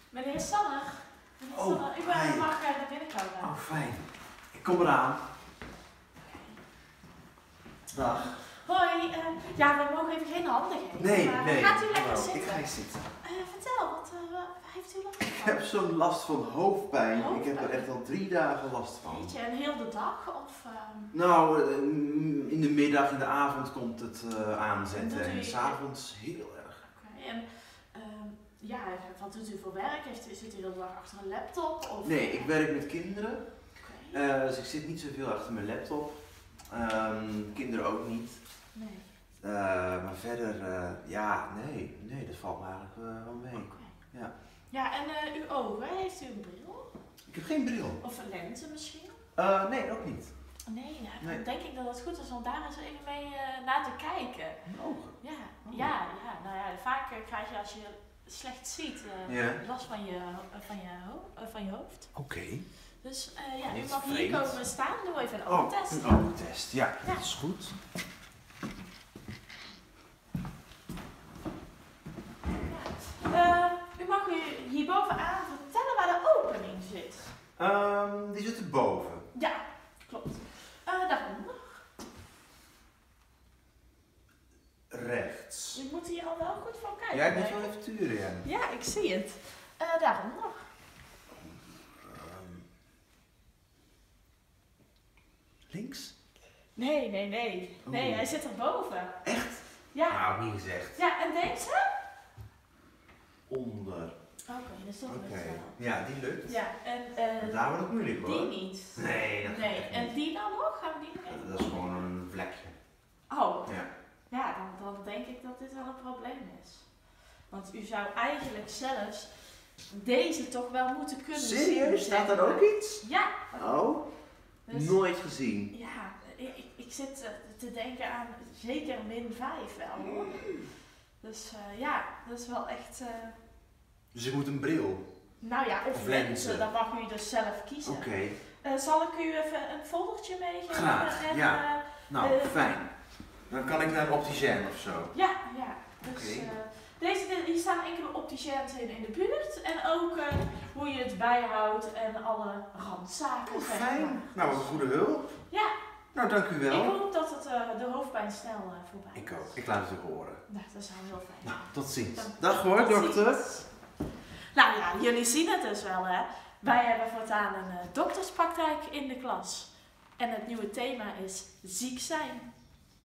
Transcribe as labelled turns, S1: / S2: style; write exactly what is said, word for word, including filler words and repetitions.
S1: Meneer Sanner. Meneer
S2: Oh,
S1: Sanner, u
S2: hi.
S1: mag naar binnen komen.
S2: Oh, fijn. Ik kom eraan. Dag.
S1: Hoi, uh, ja, we mogen even geen handen geven.
S2: Nee,
S1: maar
S2: nee.
S1: Gaat u lekker
S2: Hallo,
S1: zitten?
S2: Ik ga hier zitten.
S1: Uh, vertel, wat uh, waar heeft u last van?
S2: Ik heb zo'n last van hoofdpijn.
S1: Hoofdpijn?
S2: Ik heb er echt al drie dagen last van.
S1: Weet je, en heel de dag? Of, uh...
S2: Nou, eh, in de middag, in de avond komt het uh, aanzetten.
S1: En doet u-
S2: En s'avonds heel erg.
S1: Oké, okay. En uh, ja, wat doet u voor werk? Heeft u, zit u heel de dag achter een laptop? Of...
S2: Nee, ik werk met kinderen.
S1: Okay.
S2: Uh, dus ik zit niet zoveel achter mijn laptop. Um, kinderen ook niet.
S1: Nee.
S2: Uh, maar verder, uh, ja, nee, nee, dat valt me eigenlijk uh, wel mee.
S1: Okay.
S2: Ja.
S1: Ja, en uh, uw ogen, heeft u een bril?
S2: Ik heb geen bril.
S1: Of een lens misschien?
S2: Uh, nee, ook niet.
S1: Nee, ja, dan
S2: Nee.
S1: denk ik dat het goed is om daar eens even mee uh, naar te kijken.
S2: Mijn ogen?
S1: Ja,
S2: oh.
S1: ja, ja, nou ja, vaak uh, krijg je als je slecht ziet uh,
S2: ja.
S1: last van je, uh, van, je uh, van je hoofd.
S2: Oké. Okay.
S1: Dus uh, ja,
S2: oh,
S1: u mag hier
S2: vreemd.
S1: komen staan, doe even een
S2: oh,
S1: oogtest.
S2: een oogtest, ja,
S1: ja,
S2: dat is goed.
S1: Ja. Uh, u mag u hierbovenaan vertellen waar de opening zit.
S2: Um, die zit erboven.
S1: Ja, klopt. Uh, daaronder.
S2: Rechts.
S1: U moet hier al wel goed van kijken.
S2: Ja, ik moet wel even turen, ja.
S1: Ja, ik zie het. Uh, daaronder.
S2: Um, links?
S1: Nee, nee, nee. Nee,
S2: Oeh.
S1: hij zit erboven.
S2: Echt?
S1: Ja.
S2: Nou, niet gezegd.
S1: Ja, en deze?
S2: Onder.
S1: Oké, okay, dus dat
S2: Oké.
S1: lukt wel.
S2: Ja, die lukt.
S1: Ja, en uh,
S2: Daar wordt het moeilijk hoor.
S1: die niet.
S2: Nee, dat
S1: Nee,
S2: gaat
S1: en
S2: niet.
S1: die dan nog? Gaan we die nog even?
S2: Dat is gewoon een vlekje.
S1: Oh,
S2: Ja.
S1: ja, dan, dan denk ik dat dit wel een probleem is. Want u zou eigenlijk zelfs deze toch wel moeten kunnen zien.
S2: Serieus? Staat er ook iets?
S1: Ja.
S2: Oh,
S1: Dus,
S2: nooit gezien.
S1: ja, ik, ik, ik zit uh, te denken aan zeker min vijf wel hoor. Dus uh, ja, dat is wel echt... Uh,
S2: Dus ik moet een bril?
S1: nou ja, of,
S2: Of
S1: lenzen,
S2: lenzen.
S1: dan mag u dus zelf kiezen.
S2: Oké. Okay.
S1: Uh, zal ik u even een foldertje meegeven?
S2: Graag,
S1: en,
S2: ja.
S1: Uh,
S2: Nou,
S1: uh,
S2: fijn. Dan kan ik naar een opticien of zo.
S1: Ja, ja. Dus,
S2: Oké.
S1: okay. uh, deze, hier staan enkele opticiëns in, in de buurt. En ook uh, hoe je het bijhoudt en alle randzaken.
S2: Oh,
S1: zeg
S2: fijn.
S1: maar.
S2: Nou, wat een goede hulp.
S1: Ja.
S2: Nou, dank u wel.
S1: Ik hoop dat het, uh, de hoofdpijn snel uh, voorbij is.
S2: Ik ook. Ik laat het u horen.
S1: Nou, dat zou heel fijn.
S2: Nou, tot ziens.
S1: Dan,
S2: Dag hoor,
S1: tot
S2: dokter.
S1: ziens. Nou ja, jullie zien het dus wel hè. Wij hebben voortaan een uh, dokterspraktijk in de klas. En het nieuwe thema is ziek zijn.